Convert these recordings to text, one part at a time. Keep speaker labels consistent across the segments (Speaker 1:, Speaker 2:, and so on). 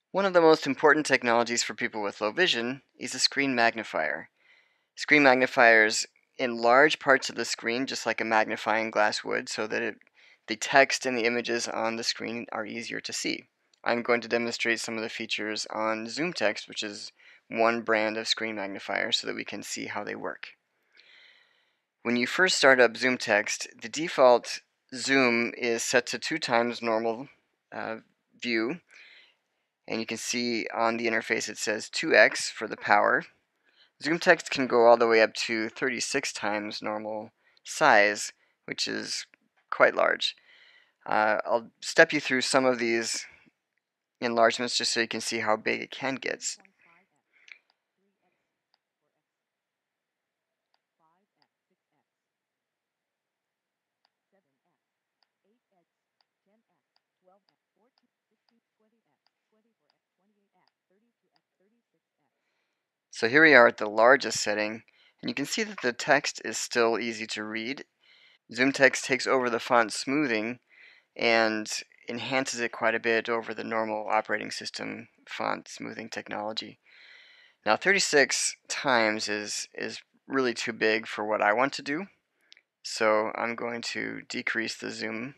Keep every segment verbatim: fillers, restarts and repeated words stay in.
Speaker 1: One of the most important technologies for people with low vision is a screen magnifier. Screen magnifiers enlarge parts of the screen just like a magnifying glass would so that it, the text and the images on the screen are easier to see. I'm going to demonstrate some of the features on ZoomText, which is one brand of screen magnifier, so that we can see how they work. When you first start up ZoomText, the default zoom is set to two times normal uh, view. And you can see on the interface it says two x for the power. ZoomText can go all the way up to thirty-six times normal size, which is quite large. Uh, I'll step you through some of these enlargements just so you can see how big it can get. So here we are at the largest setting, and you can see that the text is still easy to read. ZoomText takes over the font smoothing and enhances it quite a bit over the normal operating system font smoothing technology. Now thirty-six times is, is really too big for what I want to do, so I'm going to decrease the zoom.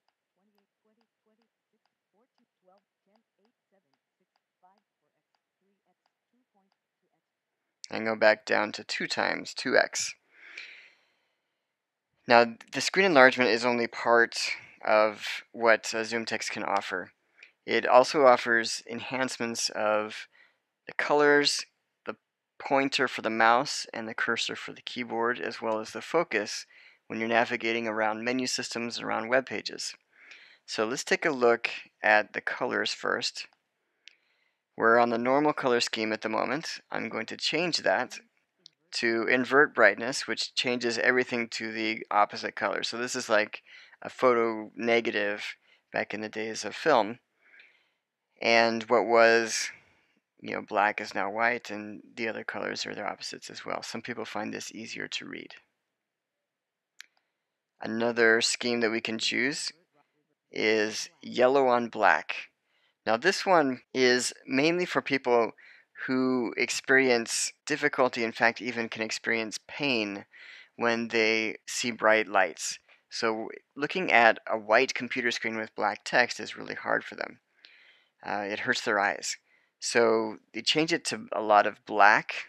Speaker 1: And go back down to two times, two x. Now the screen enlargement is only part of what uh, ZoomText can offer. It also offers enhancements of the colors, the pointer for the mouse, and the cursor for the keyboard, as well as the focus when you're navigating around menu systems and around web pages. So let's take a look at the colors first. We're on the normal color scheme at the moment. I'm going to change that to invert brightness, which changes everything to the opposite color. So this is like a photo negative back in the days of film. And what was, you know, black is now white, and the other colors are their opposites as well. Some people find this easier to read. Another scheme that we can choose is yellow on black. Now this one is mainly for people who experience difficulty, in fact even can experience pain when they see bright lights. So looking at a white computer screen with black text is really hard for them. Uh, it hurts their eyes. So they change it to a lot of black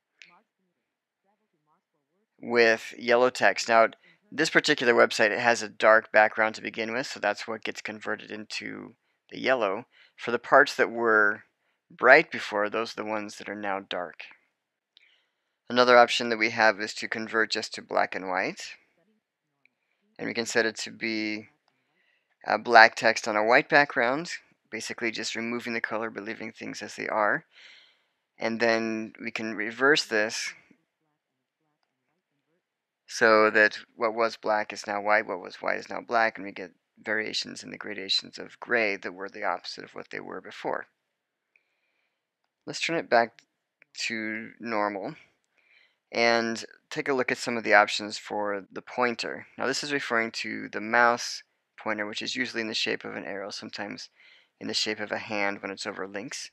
Speaker 1: with yellow text. Now this particular website, it has a dark background to begin with, so that's what gets converted into the yellow. For the parts that were bright before, those are the ones that are now dark. Another option that we have is to convert just to black and white. And we can set it to be a black text on a white background, basically just removing the color but leaving things as they are. And then we can reverse this so that what was black is now white, what was white is now black, and we get variations in the gradations of gray that were the opposite of what they were before. Let's turn it back to normal and take a look at some of the options for the pointer. Now this is referring to the mouse pointer, which is usually in the shape of an arrow, sometimes in the shape of a hand when it's over links.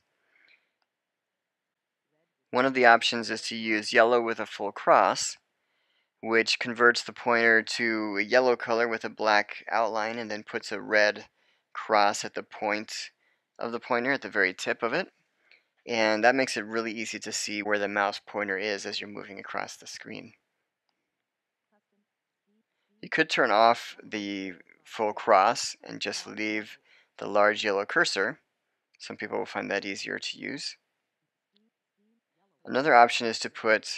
Speaker 1: One of the options is to use yellow with a full cross, which converts the pointer to a yellow color with a black outline and then puts a red cross at the point of the pointer at the very tip of it. And that makes it really easy to see where the mouse pointer is as you're moving across the screen. You could turn off the full cross and just leave the large yellow cursor. Some people will find that easier to use. Another option is to put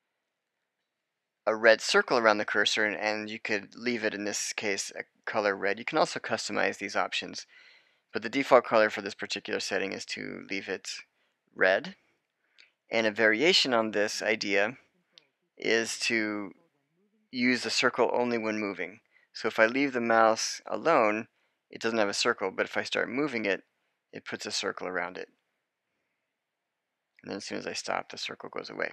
Speaker 1: a red circle around the cursor, and, and you could leave it, in this case, a color red. You can also customize these options, but the default color for this particular setting is to leave it red. And a variation on this idea is to use the circle only when moving. So if I leave the mouse alone, it doesn't have a circle, but if I start moving it, it puts a circle around it. And then as soon as I stop, the circle goes away.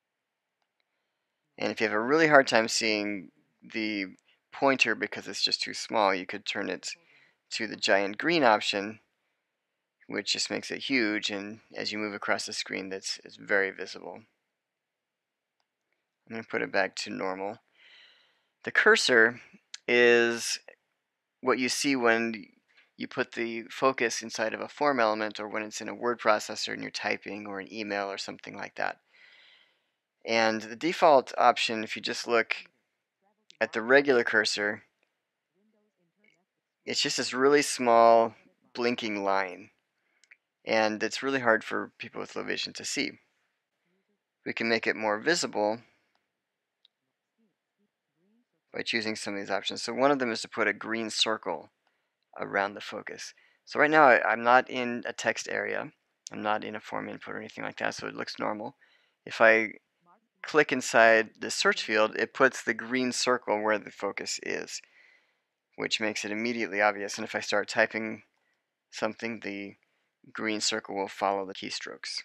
Speaker 1: And if you have a really hard time seeing the pointer because it's just too small, you could turn it to the giant green option, which just makes it huge, and as you move across the screen, that's it's very visible. I'm going to put it back to normal. The cursor is what you see when you put the focus inside of a form element, or when it's in a word processor and you're typing, or an email or something like that. And the default option, if you just look at the regular cursor, it's just this really small blinking line, and it's really hard for people with low vision to see. We can make it more visible by choosing some of these options. So one of them is to put a green circle around the focus. So right now I, I'm not in a text area. I'm not in a form input or anything like that, so it looks normal. If I click inside the search field, it puts the green circle where the focus is, which makes it immediately obvious. And if I start typing something, the green circle will follow the keystrokes.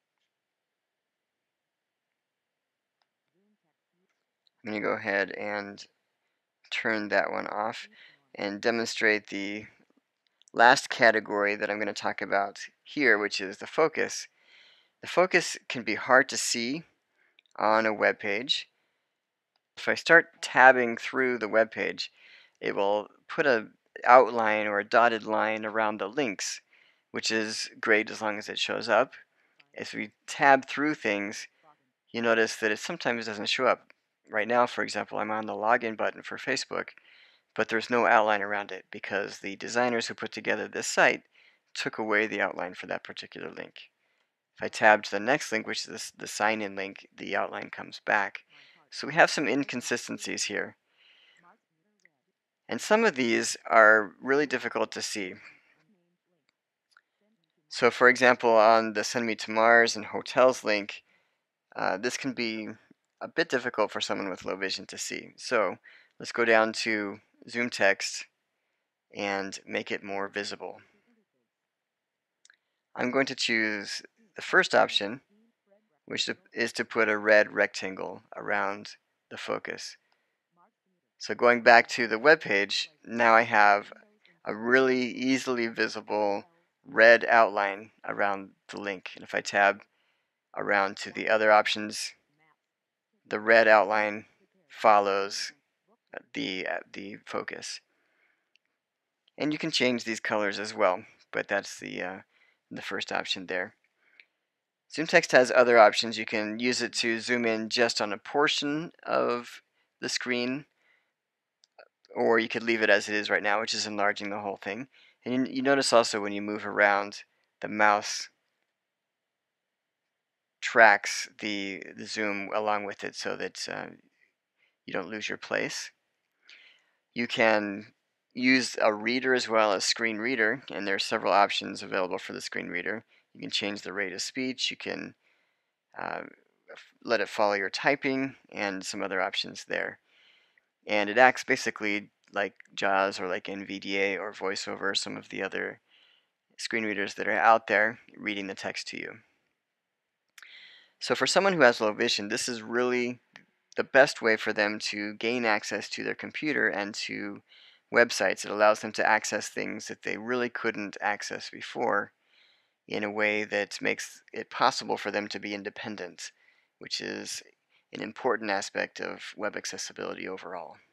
Speaker 1: I'm going to go ahead and turn that one off and demonstrate the last category that I'm going to talk about here, which is the focus. The focus can be hard to see on a web page. If I start tabbing through the web page, it will put a outline or a dotted line around the links, which is great as long as it shows up. As we tab through things, you notice that it sometimes doesn't show up. Right now, for example, I'm on the login button for Facebook, but there's no outline around it because the designers who put together this site took away the outline for that particular link. If I tab to the next link, which is the sign-in link, the outline comes back. So we have some inconsistencies here. And some of these are really difficult to see. So for example, on the Send Me to Mars and Hotels link, uh, this can be a bit difficult for someone with low vision to see. So let's go down to ZoomText and make it more visible. I'm going to choose the first option, which is to put a red rectangle around the focus. So going back to the web page, now I have a really easily visible red outline around the link. And if I tab around to the other options, the red outline follows the, uh, the focus. And you can change these colors as well, but that's the, uh, the first option there. ZoomText has other options. You can use it to zoom in just on a portion of the screen, or you could leave it as it is right now, which is enlarging the whole thing. And you, you notice also when you move around, the mouse tracks the, the zoom along with it so that uh, you don't lose your place. You can use a reader as well as screen reader, and there are several options available for the screen reader. You can change the rate of speech, you can uh, let it follow your typing, and some other options there. And it acts basically like JAWS or like N V D A or VoiceOver, some of the other screen readers that are out there, reading the text to you. So for someone who has low vision, this is really the best way for them to gain access to their computer and to websites. It allows them to access things that they really couldn't access before in a way that makes it possible for them to be independent, which is an important aspect of web accessibility overall.